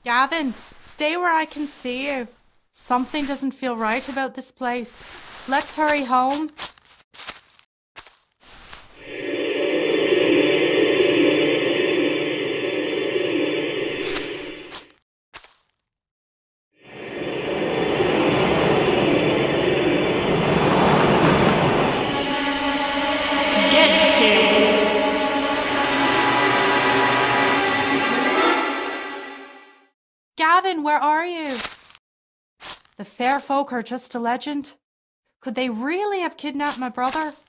Gavin, stay where I can see you. Something doesn't feel right about this place. Let's hurry home. Gavin, where are you? The fair folk are just a legend. Could they really have kidnapped my brother?